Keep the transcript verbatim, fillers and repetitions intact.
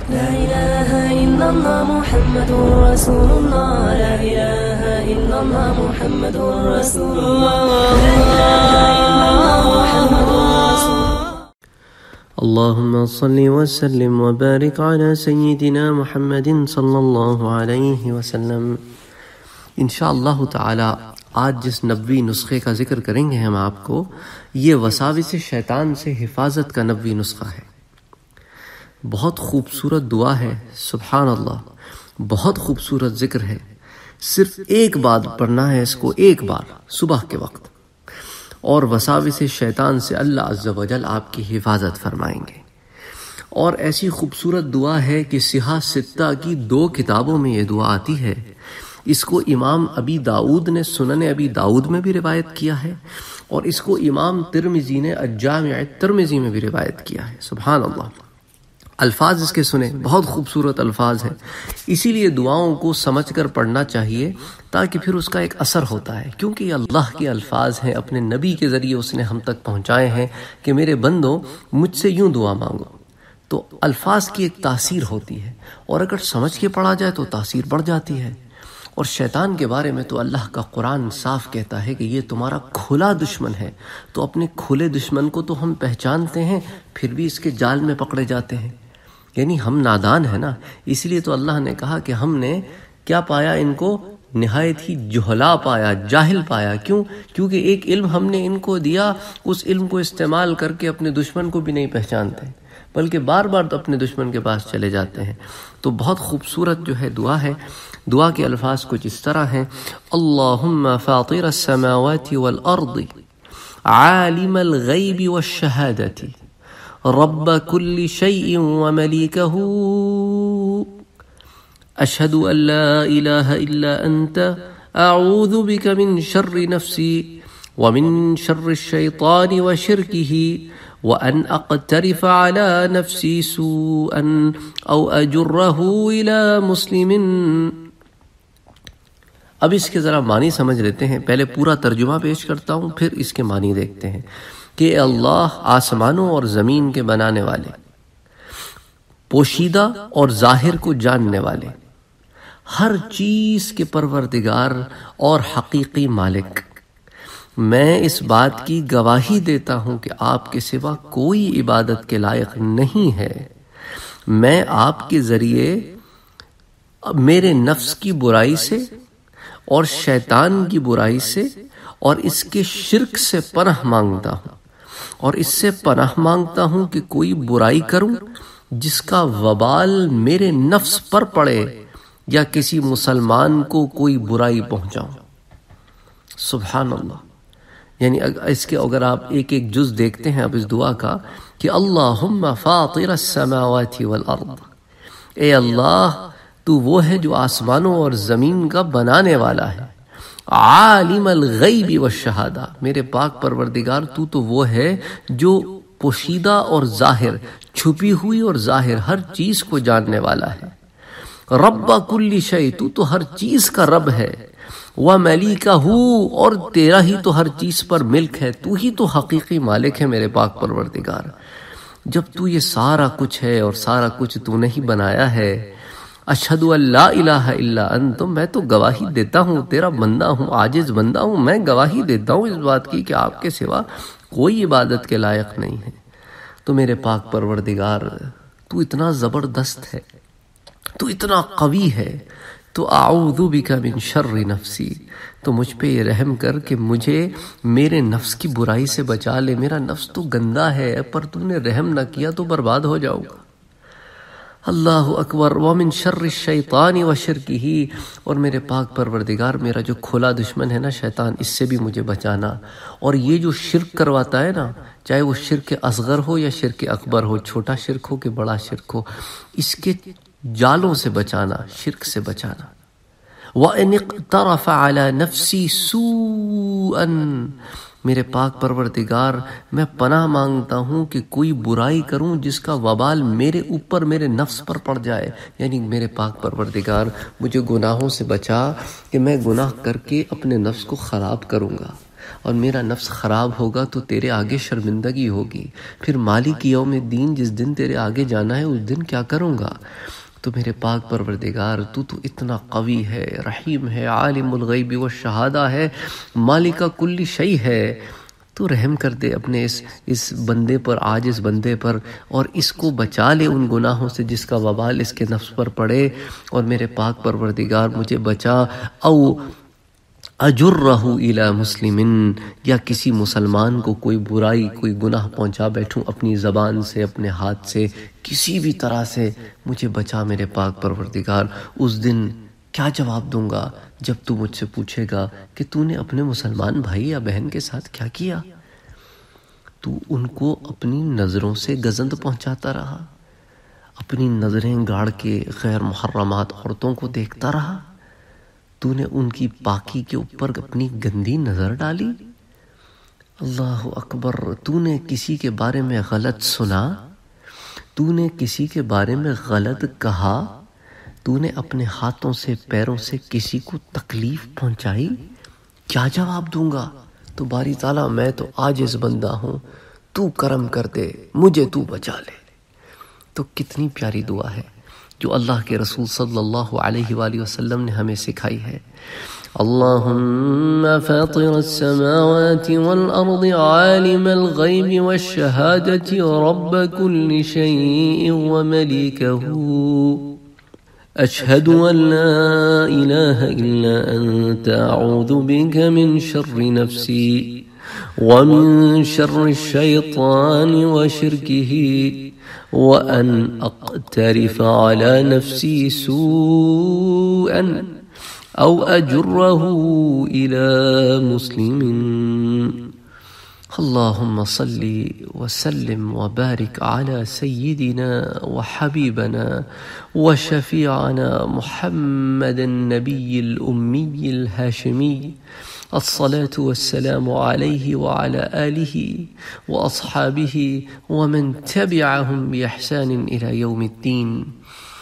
لا إله إلا الله محمد رسول الله لا إله إلا الله محمد رسول الله لا إله إلا الله محمد رسول الله. اللهم صل وسلم وبارك على سيدنا محمد صلی اللہ علیہ وسلم. انشاءاللہ تعالی آج جس نبوی نسخے کا ذکر کریں گے ہم آپ کو، یہ وساوس شیطان سے حفاظت کا نبوی نسخہ ہے. بہت خوبصورت دعا ہے، سبحان اللہ، بہت خوبصورت ذکر ہے. صرف ایک بار پڑھنا ہے اس کو، ایک بار صبح کے وقت، اور وساوس شیطان سے اللہ عز و جل آپ کی حفاظت فرمائیں گے. اور ایسی خوبصورت دعا ہے کہ صحاح ستہ کی دو کتابوں میں یہ دعا آتی ہے. اس کو امام ابی داؤد نے سنن ابی داؤد میں بھی روایت کیا ہے، اور اس کو امام ترمذی نے الجامع ترمذی میں بھی روایت کیا ہے. سبحان اللہ. الفاظ اس کے سنیں، بہت خوبصورت الفاظ ہیں. اسی لیے دعاؤں کو سمجھ کر پڑھنا چاہیے تاکہ پھر اس کا ایک اثر ہوتا ہے، کیونکہ یہ اللہ کے الفاظ ہیں، اپنے نبی کے ذریعے اس نے ہم تک پہنچائے ہیں کہ میرے بندوں مجھ سے یوں دعا مانگو. تو الفاظ کی ایک تاثیر ہوتی ہے، اور اگر سمجھ کے پڑھا جائے تو تاثیر بڑھ جاتی ہے. اور شیطان کے بارے میں تو اللہ کا قرآن صاف کہتا ہے کہ یہ تمہارا کھلا دشمن ہے. تو اپنے کھلے دشمن کو تو ہم پہچانتے ہیں، پھر بھی اس کے جال میں پکڑے جاتے ہیں. یعنی ہم نادان ہیں نا، اس لیے تو اللہ نے کہا کہ ہم نے کیا پایا ان کو؟ نہایت ہی جہلا پایا، جاہل پایا. کیوں؟ کیونکہ ایک علم ہم نے ان کو دیا، اس علم کو استعمال کر کے اپنے دشمن کو بھی نہیں پہچانتے، بلکہ بار بار تو اپنے دشمن کے پاس چلے جاتے ہیں. تو بہت خوبصورت جو ہے دعا ہے. دعا کے الفاظ کچھ اس طرح ہیں: اللہم فاطر السماوات والارض عالم الغیب والشہادت رب كل شيء ومليكه أشهد أن لا إله إلا أنت أعوذ بك من شر نفسي ومن شر الشيطان وشركه وأن أقترف على نفسي سوءا أو أجره إلى مسلم. اب اس کے ذرا معنی سمجھ لیتے ہیں. پہلے پورا ترجمہ پیش کرتا ہوں، پھر اس کے معنی دیکھتے ہیں. کہ اللہ آسمانوں اور زمین کے بنانے والے، پوشیدہ اور ظاہر کو جاننے والے، ہر چیز کے پروردگار اور حقیقی مالک، میں اس بات کی گواہی دیتا ہوں کہ آپ کے سوا کوئی عبادت کے لائق نہیں ہے. میں آپ کے ذریعے میرے نفس کی برائی سے اور شیطان کی برائی سے اور اس کے شرک سے پناہ مانگتا ہوں، اور اس سے پناہ مانگتا ہوں کہ کوئی برائی کروں جس کا وبال میرے نفس پر پڑے یا کسی مسلمان کو کوئی برائی پہنچاؤں. سبحان اللہ. یعنی اس کے اگر آپ ایک ایک جز دیکھتے ہیں اب اس دعا کا، کہ اللہم فاطر السماوات والارض، اے اللہ تو وہ ہے جو آسمانوں اور زمین کا بنانے والا ہے. عالم الغیب والشہادہ، میرے پاک پروردگار تو تو وہ ہے جو پوشیدہ اور ظاہر، چھپی ہوئی اور ظاہر ہر چیز کو جاننے والا ہے. رب کل شیء، تو تو ہر چیز کا رب ہے. وملیکہ، اور تیرا ہی تو ہر چیز پر ملک ہے، تو ہی تو حقیقی مالک ہے میرے پاک پروردگار. جب تو یہ سارا کچھ ہے اور سارا کچھ تو نے ہی بنایا ہے، اشہد ان لا الہ الا انت، میں تو گواہی دیتا ہوں، تیرا بندہ ہوں، عاجز بندہ ہوں، میں گواہی دیتا ہوں اس بات کی کہ آپ کے سوا کوئی عبادت کے لائق نہیں ہے. تو میرے پاک پروردگار تو اتنا زبردست ہے، تو اتنا قوی ہے، تو اعوذ بک من شر نفسی، تو مجھ پہ یہ رحم کر کہ مجھے میرے نفس کی برائی سے بچا لے. میرا نفس تو گندا ہے، پر تو نے رحم نہ کیا تو برباد ہو جاؤں گا. اللہ اکبر. ومن شر الشیطان وشرکہ، اور میرے پاک پروردگار میرا جو کھلا دشمن ہے نا شیطان، اس سے بھی مجھے بچانا. اور یہ جو شرک کرواتا ہے نا، چاہے وہ شرک اصغر ہو یا شرک اکبر ہو، چھوٹا شرک ہو کہ بڑا شرک ہو، اس کے جالوں سے بچانا، شرک سے بچانا. وَإِنِ اقْتَرَفَ عَلَى نَفْسِي سُوءًا، میرے پاک پروردگار میں پناہ مانگتا ہوں کہ کوئی برائی کروں جس کا وبال میرے اوپر، میرے نفس پر پڑ جائے. یعنی میرے پاک پروردگار مجھے گناہوں سے بچا کہ میں گناہ کر کے اپنے نفس کو خراب کروں گا. اور میرا نفس خراب ہوگا تو تیرے آگے شرمندگی ہوگی، پھر مالک یوم الدین جس دن تیرے آگے جانا ہے اس دن کیا کروں گا؟ تو میرے پاک پروردگار تو تو اتنا قوی ہے، رحیم ہے، عالم الغیب والشہادہ ہے، مالک کل شیء ہے، تو رحم کر دے اپنے اس اس بندے پر، آج اس بندے پر، اور اس کو بچا لے ان گناہوں سے جس کا وبال اس کے نفس پر پڑے، اور میرے پاک پروردگار مجھے بچا او اجرہ الی مسلمن، یا کسی مسلمان کو کوئی برائی کوئی گناہ پہنچا بیٹھوں اپنی زبان سے اپنے ہاتھ سے، کسی بھی طرح سے مجھے بچا میرے پاک پروردگار۔ اس دن کیا جواب دوں گا جب تو مجھ سے پوچھے گا کہ تو نے اپنے مسلمان بھائی یا بہن کے ساتھ کیا کیا؟ تو ان کو اپنی نظروں سے گزند پہنچاتا رہا، اپنی نظریں گاڑ کے غیر محرمات عورتوں کو دیکھتا رہا، تو نے ان کی پاکی کے اوپر اپنی گندی نظر ڈالی؟ اللہ اکبر! تو نے کسی کے بارے میں غلط سنا، تو نے کسی کے بارے میں غلط کہا، تو نے اپنے ہاتھوں سے پیروں سے کسی کو تکلیف پہنچائی، کیا جواب دوں گا؟ تو باری تعالیٰ میں تو عاجز بندہ ہوں، تو کرم کر دے، مجھے تو بچا لے۔ تو کتنی پیاری دعا ہے جو اللہ کے رسول صلی اللہ علیہ وآلہ وسلم نے ہمیں سکھائی ہے۔ اللہم فاطر السماوات والارض عالم الغیب والشہادة رب كل شيء ومليكه، اشہد ان لا الہ الا انت اعوذ بک من شر نفسی ومن شر الشیطان وشرکه، وأن أقترف على نفسي سوءا أو أجره إلى مسلم۔ اللهم صل وسلم وبارك على سيدنا وحبيبنا وشفيعنا محمد النبي الأمي الهاشمي، الصلاة والسلام عليه وعلى آله وأصحابه ومن تبعهم بإحسان إلى يوم الدين۔